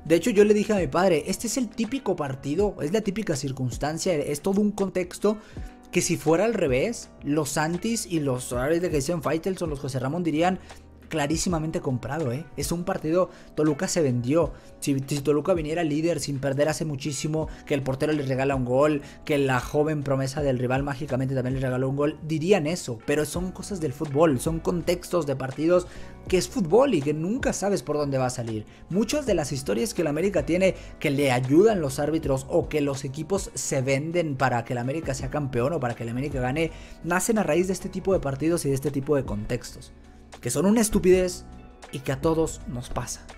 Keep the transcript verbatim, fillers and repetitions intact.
De hecho, yo le dije a mi padre, este es el típico partido, es la típica circunstancia, es todo un contexto que si fuera al revés, los Santis y los horarios de Jason Fighters o los José Ramón dirían clarísimamente comprado, ¿eh? Es un partido, Toluca se vendió. Si, si Toluca viniera líder sin perder hace muchísimo, que el portero le regala un gol, que la joven promesa del rival mágicamente también le regaló un gol, dirían eso, pero son cosas del fútbol, son contextos de partidos que es fútbol y que nunca sabes por dónde va a salir. Muchas de las historias que el América tiene que le ayudan los árbitros o que los equipos se venden para que el América sea campeón o para que el América gane, nacen a raíz de este tipo de partidos y de este tipo de contextos, que son una estupidez y que a todos nos pasa.